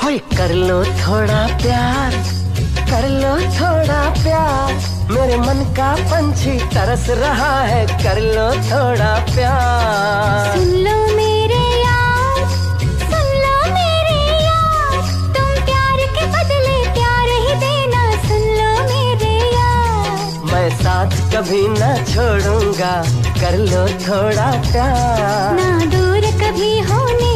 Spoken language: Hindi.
कोई कर लो थोड़ा प्यार, कर लो थोड़ा प्यार, मेरे मन का पंछी तरस रहा है, कर लो थोड़ा प्यार। सुन लो मेरे यार, सुन लो मेरे यार, तुम प्यार के बदले प्यार ही देना, सुन लो मेरे यार। मैं साथ कभी ना छोड़ूंगा, कर लो थोड़ा प्यार। ना दूर कभी होने